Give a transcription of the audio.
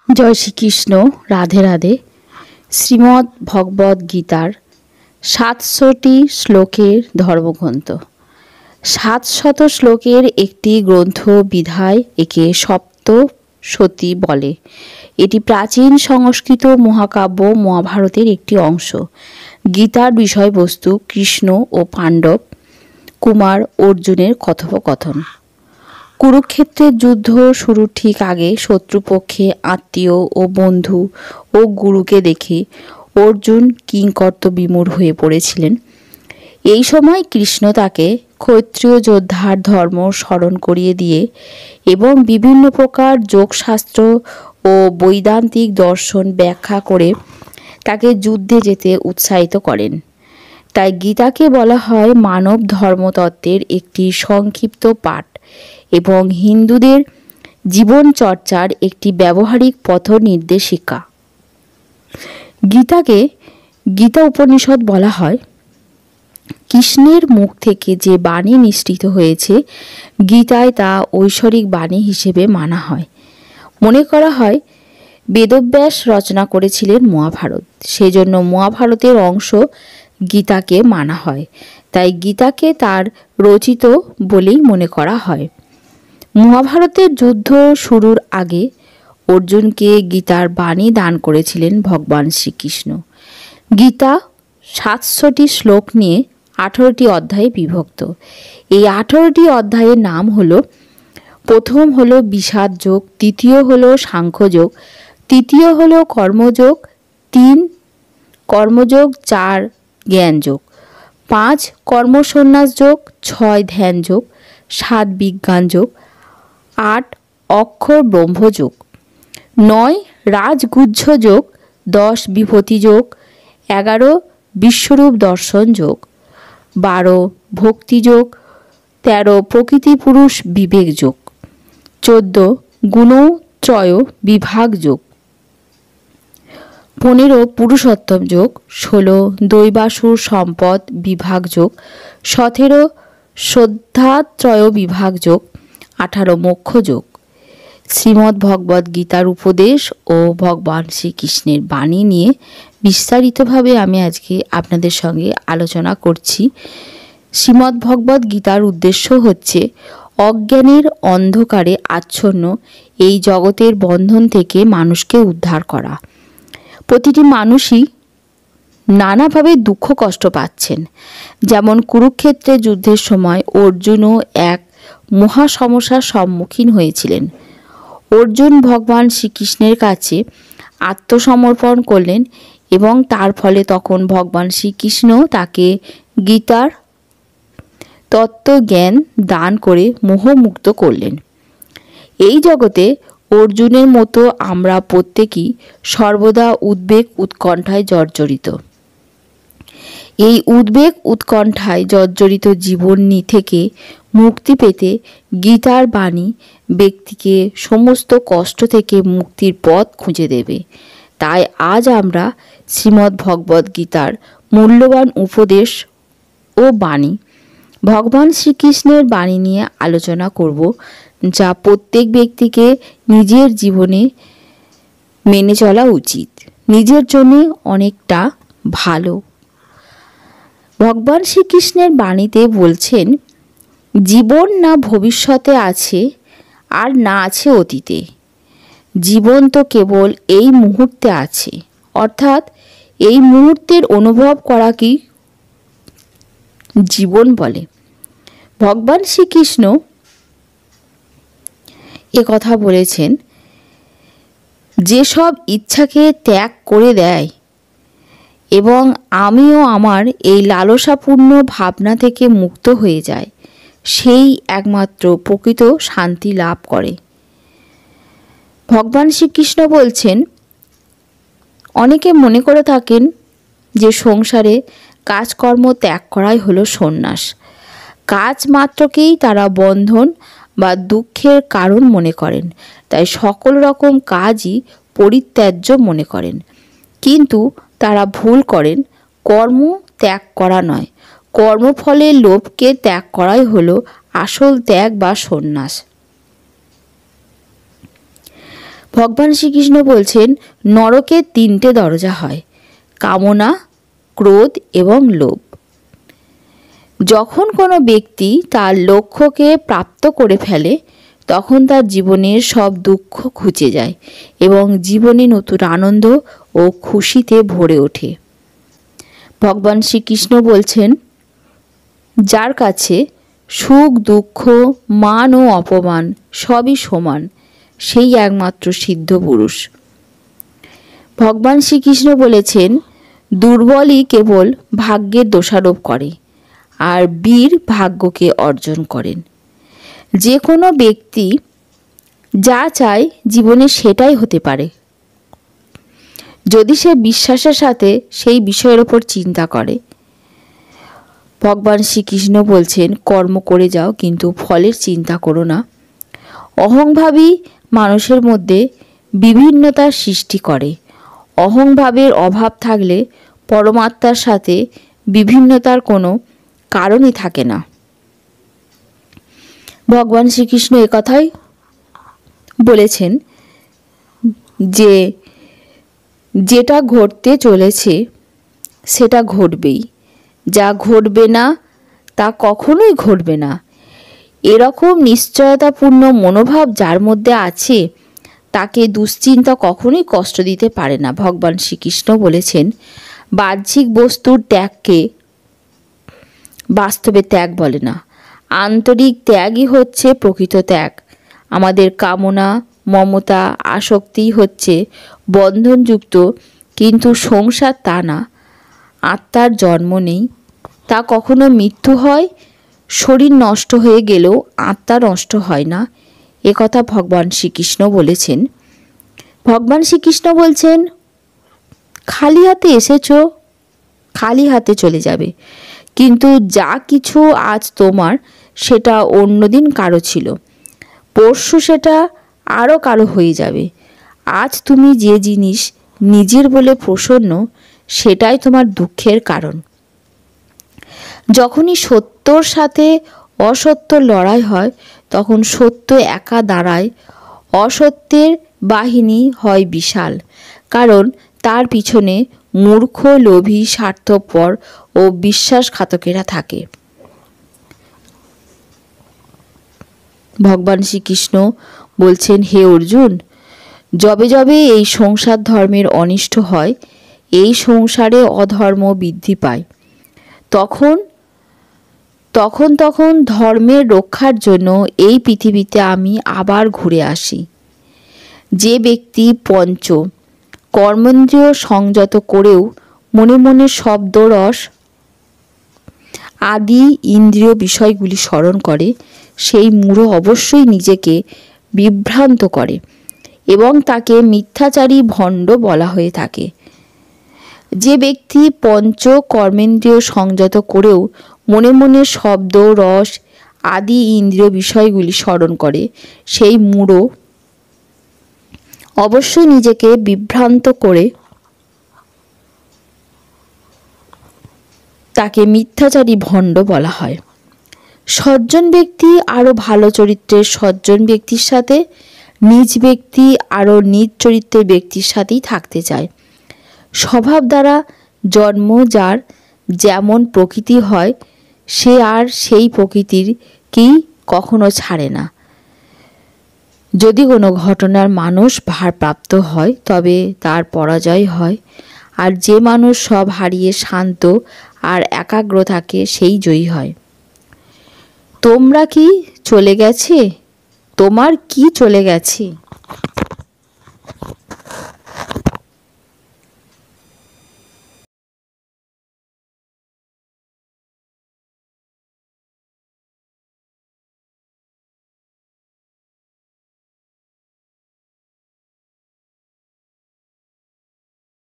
জয় শ্রীকৃষ্ণ। রাধে রাধে। শ্রীমদ্ ভগবদ্ গীতার ৭০০টি শ্লোকের ধর্মগ্রন্থ। ৭০০ শ্লোকের একটি গ্রন্থ বিধায় একে সপ্তশতী বলে। এটি প্রাচীন সংস্কৃত মহাকাব্য মহাভারতের একটি অংশ। গীতার বিষয়বস্তু কৃষ্ণ ও পাণ্ডব কুমার অর্জুনের কথোপকথন। কুরুক্ষেত্রের যুদ্ধ শুরুর ঠিক আগে শত্রুপক্ষে আত্মীয় ও বন্ধু ও গুরুকে দেখে অর্জুন কিংকর্তবিমূঢ় হয়ে পড়েছিলেন। এই সময় কৃষ্ণ তাকে ক্ষত্রিয় যোদ্ধার ধর্ম স্মরণ করিয়ে দিয়ে এবং বিভিন্ন প্রকার যোগশাস্ত্র ও বৈদান্তিক দর্শন ব্যাখ্যা করে তাকে যুদ্ধে যেতে উৎসাহিত করেন। তাই গীতাকে বলা হয় মানব ধর্মতত্ত্বের একটি সংক্ষিপ্ত পাঠ এবং হিন্দুদের জীবনচর্চার একটি ব্যবহারিক পথনির্দেশিকা। গীতাকে গীতা উপনিষদ বলা হয়। কৃষ্ণের মুখ থেকে যে বাণী নিঃসৃত হয়েছে গীতায় তা ঐশ্বরিক বাণী হিসেবে মানা হয়। মনে করা হয় বেদব্যাস রচনা করেছিলেন মহাভারত, সেজন্য মহাভারতের অংশ গীতাকে মানা হয়। তাই গীতাকে তার রচিত বলেই মনে করা হয়। মহাভারতের যুদ্ধ শুরুর আগে অর্জুনকে গীতার বাণী দান করেছিলেন ভগবান শ্রীকৃষ্ণ। গীতা ৭০০টি শ্লোক নিয়ে ১৮টি অধ্যায়ে বিভক্ত। এই 18টি অধ্যায়ের নাম হলো, প্রথম হলো বিষাদ যোগ, দ্বিতীয় হলো সাংখ্যযোগ, তৃতীয় হলো কর্মযোগ, 3 কর্মযোগ, 4 জ্ঞানযোগ, 5 কর্মসন্ন্যাস যোগ, 6 ধ্যান যোগ, 7 বিজ্ঞান যোগ, 8 অক্ষর ব্রহ্মযোগ, 9 রাজগুহ্য যোগ, 10 বিভূতি যোগ, 11 বিশ্বরূপ দর্শন যোগ, 12 ভক্তি যোগ, 13 প্রকৃতি পুরুষ বিবেক যোগ, 14 গুণত্রয় বিভাগ যোগ, 15 পুরুষোত্তম যোগ, 16 দৈবাসুর সম্পদ বিভাগ যোগ, 17 শ্রদ্ধাত্রয় বিভাগ যোগ, 18 মোক্ষ যোগ। শ্রীমদ্ ভগবদ্ গীতার উপদেশ ও ভগবান শ্রীকৃষ্ণের বাণী নিয়ে বিস্তারিতভাবে আমি আজকে আপনাদের সঙ্গে আলোচনা করছি। শ্রীমদ্ ভগবদ্ গীতার উদ্দেশ্য হচ্ছে অজ্ঞানের অন্ধকারে আচ্ছন্ন এই জগতের বন্ধন থেকে মানুষকে উদ্ধার করা। প্রতিটি মানুষই নানাভাবে দুঃখ কষ্ট পাচ্ছেন। যেমন কুরুক্ষেত্রের যুদ্ধের সময় অর্জুনও এক মহা সমস্যার সম্মুখীন হয়েছিলেন। অর্জুন ভগবান শ্রীকৃষ্ণের কাছে আত্মসমর্পণ করলেন এবং তার ফলে তখন ভগবান শ্রীকৃষ্ণ তাকে গীতার তত্ত্বজ্ঞান দান করে মোহমুক্ত করলেন। এই জগতে অর্জুনের মতো আমরা প্রত্যেকেই সর্বদা উদ্বেগ উৎকণ্ঠায় জর্জরিত। এই উদ্বেগ উৎকণ্ঠায় জর্জরিত জীবন থেকে মুক্তি পেতে গীতার বাণী ব্যক্তিকে সমস্ত কষ্ট থেকে মুক্তির পথ খুঁজে দেবে। তাই আজ আমরা শ্রীমদ্ ভগবদ্ গীতার মূল্যবান উপদেশ ও বাণী ভগবান শ্রীকৃষ্ণের বাণী নিয়ে আলোচনা করব, যা প্রত্যেক ব্যক্তিকে নিজের জীবনে মেনে চলা উচিত, নিজের জন্য অনেকটা ভালো। ভগবান শ্রীকৃষ্ণের বাণীতে বলছেন, জীবন না ভবিষ্যতে আছে আর না আছে অতীতে, জীবন তো কেবল এই মুহূর্তে আছে। অর্থাৎ এই মুহূর্তের অনুভব করাকেই জীবন বলে। ভগবান শ্রীকৃষ্ণ কথা বলেছেন, যেসব ইচ্ছাকে ত্যাগ করে দেয় এবং আমিও আমার এই লালসাপূর্ণ ভাবনা থেকে মুক্ত হয়ে যায়, সেই একমাত্র প্রকৃত শান্তি লাভ করে। ভগবান শ্রীকৃষ্ণ বলছেন, অনেকে মনে করে থাকেন যে সংসারে কাজকর্ম ত্যাগ করাই হলো সন্ন্যাস। কাজ মাত্রকেই তারা বন্ধন বা দুঃখের কারণ মনে করেন, তাই সকল রকম কাজই পরিত্যাজ্য মনে করেন। কিন্তু তারা ভুল করেন। কর্ম ত্যাগ করা নয়, কর্মফলের লোভকে ত্যাগ করাই হলো আসল ত্যাগ বা সন্ন্যাস। ভগবান শ্রীকৃষ্ণ বলছেন নরকের 3টে দরজা হয়, কামনা, ক্রোধ এবং লোভ। যখন কোনো ব্যক্তি তার লক্ষ্যকে প্রাপ্ত করে ফেলে তখন তার জীবনের সব দুঃখ ঘুচে যায় এবং জীবনে নতুন আনন্দ ও খুশিতে ভরে ওঠে। ভগবান শ্রীকৃষ্ণ বলছেন যার কাছে সুখ দুঃখ মান ও অপমান সবই সমান সেই একমাত্র সিদ্ধ পুরুষ। ভগবান শ্রীকৃষ্ণ বলেছেন দুর্বলই কেবল ভাগ্যের দোষারোপ করে আর বীর ভাগ্যকে অর্জন করেন। যে কোনো ব্যক্তি যা চায় জীবনে সেটাই হতে পারে যদি সে বিশ্বাসের সাথে সেই বিষয়ের ওপর চিন্তা করে। ভগবান শ্রীকৃষ্ণ বলছেন কর্ম করে যাও কিন্তু ফলের চিন্তা করো না। অহংভাবী মানুষের মধ্যে বিভিন্নতার সৃষ্টি করে। অহংভাবের অভাব থাকলে পরমাত্মার সাথে বিভিন্নতার কোনো কারণই থাকে না। ভগবান শ্রীকৃষ্ণ একথাই বলেছেন যে যেটা ঘটতে চলেছে সেটা ঘটবেই, যা ঘটবে না তা কখনোই ঘটবে না। এরকম নিশ্চয়তাপূর্ণ মনোভাব যার মধ্যে আছে তাকে দুশ্চিন্তা কখনোই কষ্ট দিতে পারে না। ভগবান শ্রীকৃষ্ণ বলেছেন বাহ্যিক বস্তুর ত্যাগকে বাস্তবে ত্যাগ বলে না, আন্তরিক ত্যাগই হচ্ছে প্রকৃত ত্যাগ। আমাদের কামনা মমতা আসক্তি হচ্ছে বন্ধনযুক্ত, কিন্তু সংসার তা না। আত্মার জন্ম নেই, তা কখনো মৃত্যু হয়। শরীর নষ্ট হয়ে গেলেও আত্মা নষ্ট হয় না, একথা ভগবান শ্রীকৃষ্ণ বলেছেন। ভগবান শ্রীকৃষ্ণ বলছেন খালি হাতে এসেছো, খালি হাতে চলে যাবে, কিন্তু যা কিছু আজ তোমার সেটা অন্যদিন কারো ছিল, পরশু সেটা আরও কারো হয়ে যাবে। আজ তুমি যে জিনিস নিজের বলে প্রসন্ন সেটাই তোমার দুঃখের কারণ। যখনই সত্যর সাথে অসত্যর লড়াই হয় তখন সত্য একা দাঁড়ায়, অসত্যের বাহিনী হয় বিশাল, কারণ তার পিছনে মূর্খ লোভী স্বার্থপর ও বিশ্বাসঘাতকেরা থাকে। ভগবান শ্রীকৃষ্ণ বলছেন হে অর্জুন, যবে যবে এই সংসার ধর্মের অনিষ্ট হয়, এই সংসারে অধর্ম বৃদ্ধি পায়, তখন তখন ধর্মের রক্ষার জন্য এই পৃথিবীতে আমি আবার ঘুরে আসি। যে ব্যক্তি পঞ্চ কর্মেন্দ্রিয় সংযত করেও মনে মনে শব্দ রস আদি ইন্দ্রিয় বিষয়গুলি স্মরণ করে সেই মূঢ় অবশ্যই নিজেকে বিভ্রান্ত করে এবং তাকে মিথ্যাচারী ভণ্ড বলা হয়ে থাকে। যে ব্যক্তি পঞ্চ কর্মেন্দ্রিয় সংযত করেও মনে মনে শব্দ রস আদি ইন্দ্রিয় বিষয়গুলি স্মরণ করে সেই মূঢ় অবশ্যই নিজেকে বিভ্রান্ত করে তাকে মিথ্যাচারী ভণ্ড বলা হয়। সজ্জন ব্যক্তি আরও ভালো চরিত্রের সজ্জন ব্যক্তির সাথে, নিজ ব্যক্তি আরও নিজ চরিত্রের ব্যক্তির সাথেই থাকতে চায়। স্বভাব দ্বারা জন্ম যার যেমন প্রকৃতি হয় সে আর সেই প্রকৃতির কি কখনো ছাড়ে না। যদি কোনো ঘটনার মানুষ ভারপ্রাপ্ত হয় তবে তার পরাজয় হয়, আর যে মানুষ সব হারিয়ে শান্ত আর একাগ্র থাকে সেই জয়ী হয়। তোমরা কি চলে গেছে? তোমার কি চলে গেছে?